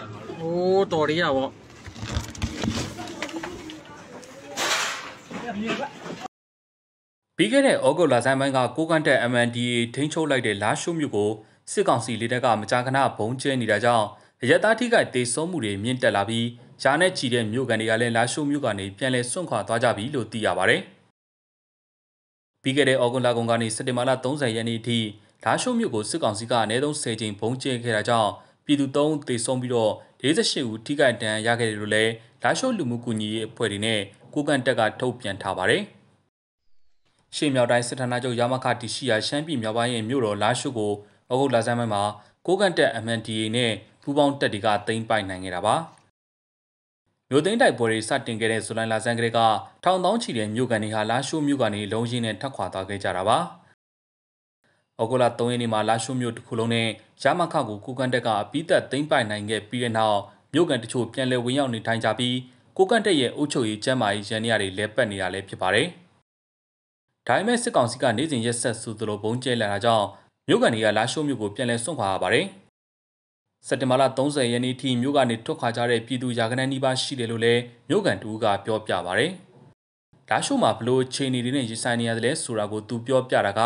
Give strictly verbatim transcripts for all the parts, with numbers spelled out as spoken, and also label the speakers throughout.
Speaker 1: 哦，多的呀我。
Speaker 2: ပြီးခဲ့တဲ့ဩဂုတ်လဆန်းပိုင်းကကိုကန်တက် M N D A ထိန်းချုပ်လိုက်တဲ့လာရှိုးမြို့ကိုစစ်ကောင်စီလက်ထက်ကမကြာခဏဘုံကျဲနေတာကြောင့်ရတတိကတေဆုံးမှုတွေမြင့်တက်လာပြီးရှားနဲ့ချီတဲ့မြို့ကန်တွေကလည်းလာရှိုးမြို့ကနေပြန်လည်စွန့်ခွာသွားကြပြီလို့သိရပါတယ်။ပြီးခဲ့တဲ့ဩဂုတ်လကုန်ကနေစက်တင်ဘာလ၃၀ရက်နေ့အထိလာရှိုးမြို့ကိုစစ်ကောင်စီကအနည်းဆုံး၁၀ကြိမ်ဘုံကျဲခဲ့တာကြောင့်ပြည်သူ၃ဦးတေဆုံးပြီးတော့၄၈ဦးထိခိုက်ဒဏ်ရာရခဲ့တယ်လို့လည်းလာရှိုးလူမှုကူညီရေးအဖွဲ့တွေနဲ့ကိုကန်တက်ကထုတ်ပြန်ထားပါတယ်။ရှေ့မြောက်တိုင်းစစ်ဌာနချုပ်ရမခတီရှိရာရှမ်းပြည်မြောက်ပိုင်းရဲ့မြို့တော်လာရှိုးကိုဩဂုတ်လဆန်းပိုင်းမှာကိုကန်တက် M N D A နဲ့ပူးပေါင်းတပ်တွေကသိမ်းပိုက်နိုင်ခဲ့တာပါ။မြို့သိမ်းတိုက်ပွဲတွေစတင်ခဲ့တဲ့ဇူလိုင်လဆန်းကလေးကထောင်သောင်းချီတဲ့မြို့ကန်တွေဟာလာရှိုးမြို့ကနေလုံးရင်းနဲ့ထပ်ခွာသွားခဲ့ကြတာပါ။ဩဂုတ်လ၃ရက်နေ့မှာလာရှိုးမြို့တစ်ခုလုံးနဲ့ရမခကိုကိုကန်တက်ကအပိသက်သိမ်းပိုက်နိုင်ခဲ့ပြီးတဲ့နောက်မြို့ကန်တချို့ပြန်လည်ဝင်ရောက်နေထိုင်ကြပြီးကိုကန်တက်ရဲ့အုပ်ချုပ်ရေးကျန်းမာရေးရန်နေရာတွေလဲပတ်နေတာလည်းဖြစ်ပါတယ်။ဒါပေမဲ့စစ်ကောင်စီကနေစဉ်ရက်ဆက်ဆူသလိုဘုံကျဲလာတာကြောင့်မြို့ကန်တွေကလာရှိုးမြို့ကိုပြန်လည်စွန့်ခွာရပါတယ်။စက်တင်ဘာလ၃၀ရက်နေ့ထိမြို့ကနေထွက်ခွာကြတဲ့ပြည်သူရာခိုင်နှုန်းနီးပါးရှိတယ်လို့လည်းမြို့ကန်တူကပြောပြပါတယ်။လာရှိုးမှာဘလို့ခြေနေတွေနဲ့ရင်ဆိုင်နေရတယ်လဲဆိုတာကိုသူပြောပြတာက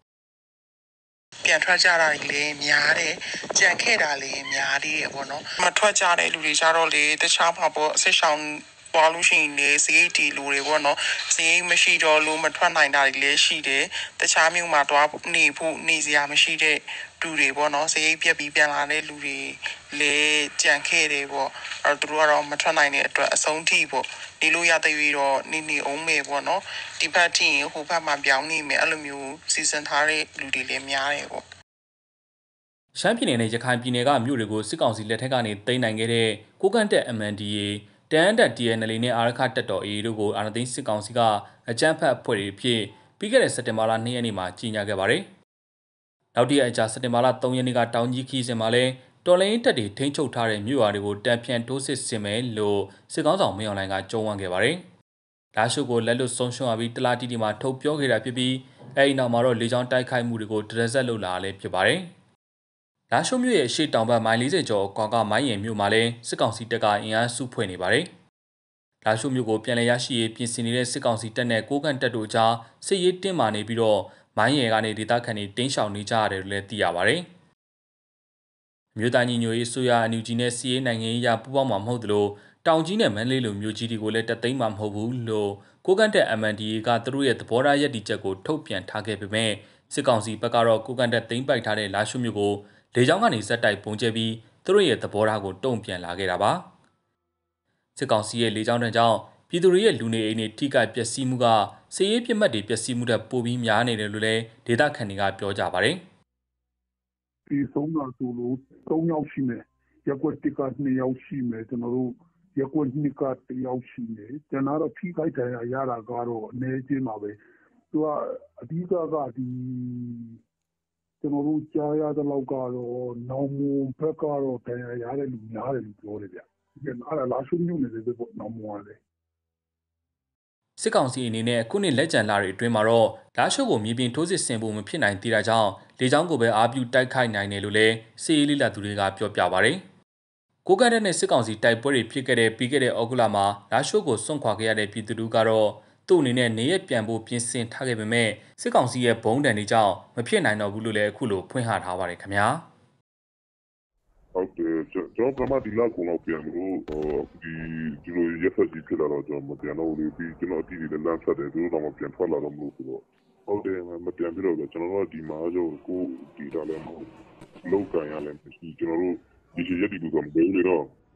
Speaker 3: ပြန်ထွက်ကြတာလည်းများတယ်ကြံခဲ့တာလည်းများသေးတယ်ပေါ့နော်မထွက်ကြတဲ့လူတွေကြတော့လေတခြားမှာပေါ့အစ်ဆောင်ပွားလို့ရှိရင်လေစီတီလူတွေပေါ့နော်စီမရှိတော့လို့မထွက်နိုင်တာတွေလည်းရှိတယ်တခြားမျိုးမှာတော့နေဖို့နေစရာမရှိတဲ့လူတွေပေါ့နော်စီပြက်ပြီးပြန်လာတဲ့လူတွေလည်းကြံခဲ့တယ်ပေါ့အဲသူတို့ကတော့မထွက်နိုင်တဲ့အတွက်အဆုံးထိပေါ့ဒီလိုရတဲ့ပြီးတော့နေနေအောင်မေပေါ့နော်ဒီဘက်ထိရင်ဟိုဘက်မှာပြောင်းနေမယ်အဲ့လိုမျိုးစီစဉ်ထားတဲ့လူတွေလည်းများတယ်ပေါ့
Speaker 2: ရှမ်းပြည်နယ်နဲ့ရခိုင်ပြည်နယ်ကမြို့တွေကိုစစ်ကောင်စီလက်ထက်ကနေသိမ်းနိုင်ခဲ့တဲ့ကိုကန်တက် M N D A တန်တက် T N L နဲ့အာရခတက်တော် A တို့ကိုအာဏာသိမ်းစစ်ကောင်စီကအကြမ်းဖက်အဖွဲ့တွေဖြစ်ပြီးခဲ့တဲ့စက်တင်ဘာလ၂ရက်နေ့မှာကြီးညာခဲ့ပါတယ်။နောက်တရက်အကြာစက်တင်ဘာလ၃ရက်နေ့ကတောင်ကြီးခီးစင်မှာလဲတော်လိုင်းတက်တွေထိန်းချုပ်ထားတဲ့မြို့ရွာတွေကိုတံပြန်ထိုးစစ်ဆင်မယ်လို့စစ်ကောင်ဆောင်မင်းအောင်လှိုင်ကကြုံဝန်းခဲ့ပါတယ်။လာရှိုးကိုလက်လွတ်ဆုံးရှုံးရပြီးတလားတီတီမှာထုတ်ပြောခဲ့တာဖြစ်ပြီးအဲဒီနောက်မှာတော့လေကြောင်းတိုက်ခိုက်မှုတွေကိုတရက်ဆက်လုပ်လာလည်းဖြစ်ပါတယ်။လာရှိုးမြို့ရဲ့ရှေ့တောင်ဘက်မိုင်၄၀ကျော်ကွာကမိုင်းရင်မြို့မှာလဲစစ်ကောင်စီတပ်ကအင်အားစုဖွဲ့နေပါတယ်။လာရှိုးမြို့ကိုပြန်လည်ရရှိရေးပြင်ဆင်နေတဲ့စစ်ကောင်စီတပ်နဲ့ကိုကန်တပ်တို့ကြားစစ်ရေးတင်းမာနေပြီးတော့မိုင်းရင်ကနေဒေသခံတွေတင်းရှောင်နေကြရတယ်လို့လည်းသိရပါတယ်။မြို့သားညီညွတ်ရေးဆိုရအန်ယူဂျီနဲ့စီရေးနိုင်ငံရေးရပူးပေါင်းမှာမဟုတ်သလိုတောင်ကြီးနဲ့မန္တလေးလိုမြို့ကြီးတွေကိုလည်းတက်သိမ်းမှာမဟုတ်ဘူးလို့ကိုကန်တက် M N D A ကသူတို့ရဲ့သဘောထားရည်တည်ချက်ကိုထုတ်ပြန်ထားခဲ့ပေမဲ့စစ်ကောင်စီဘက်ကတော့ကိုကန်တက်သိမ်းပိုက်ထားတဲ့လာရှိုးမြို့ကိုလေကြောင်းကနေဇက်တိုက်ပုံကျဲပြီးသူတို့ရဲ့သဘောထားကိုတုံ့ပြန်လာခဲ့တာပါစစ်ကောင်စီရဲ့လေကြောင်းတန်းကြောင့်ပြည်သူတွေရဲ့လူနေအိမ်တွေထိခိုက်ပျက်စီးမှုကစစ်ရေးပြစ်မှတ်တွေပျက်စီးမှုတွေပိုပြီးများနေတယ်လို့လည်းဒေသခံတွေကပြောကြပါတယ်
Speaker 4: ဒီဆုံးတာဆိုလို့၃ယောက်ရှိမယ်ရက်ွက်တစ်က၂ယောက်ရှိမယ်ကျွန်တော်တို့ရက်ွက်နှစ်ကတယောက်ရှိတယ်ကျွန်တော်တို့ထိခိုက်တယ်ရတာကတော့အနေချင်းပါပဲသူကအဓိကကဒီကျွန်တော်တို့ကြားရတဲ့လောက်ကတော့နောင်မွန်ဘက်ကတော့တရားရတဲ့လူများတယ်လို့ပြောတယ်ဗျ။ဒီကအဲ့ဒါလာရှုံညုံနေတယ်ပေါ့နောင်မွန်ရတယ်
Speaker 2: ။စစ်ကောင်စီအနေနဲ့အခုနှစ်လက်ကျန်လာတွေအတွင်းမှာတော့လာရှုံကိုမြေပြင်ထိုးစစ်ဆင်ဖို့မဖြစ်နိုင်သေးတာကြောင့်လေကြောင်းကိုပဲအားပြုတိုက်ခိုက်နိုင်တယ်လို့လည်းစစ်ရေးလိလာသူတွေကပြောပြပါဗျ။ကိုကန်တက်နဲ့စစ်ကောင်စီတိုက်ပွဲတွေဖြစ်ခဲ့တဲ့ပြီးခဲ့တဲ့ဩဂုတ်လမှာလာရှုံကိုစွန့်ခွာခဲ့ရတဲ့ပြည်သူတို့ကတော့သူ့အနေနဲ့နေရပြန်ဖို့ပြင်ဆင်ထားခဲ့ပေမဲ့စစ်ကောင်စီရဲ့ဘုံတန်တွေကြောင့်မဖြစ်နိုင်တော့ဘူးလို့လည်းအခုလိုဖွင့်ဟထားပါတယ်ခင်ဗျာ
Speaker 5: ဟုတ်တယ်ကျွန်တော်ကမှဒီလောက်ကိုတော့ပြန်လို့ဒီဒီလိုရက်ဆက်ကြီးဖြစ်လာတော့ကျွန်တော်မပြန်တော့ဘူးပြီးကျွန်တော်အတီးတွေလမ်းဆက်တယ်သူတို့တော့မပြန်ထွက်လာတော့မလို့ဆိုတော့ဟုတ်တယ်မပြန်ပြတော့ဘူးကျွန်တော်တို့ဒီမှာဆိုကိုဒီတော့လည်းမဟုတ်လောက်ကန်ရလည်းမရှိကျွန်တော်တို့ဒီရက်ဒီကူကမပြောလို့တော့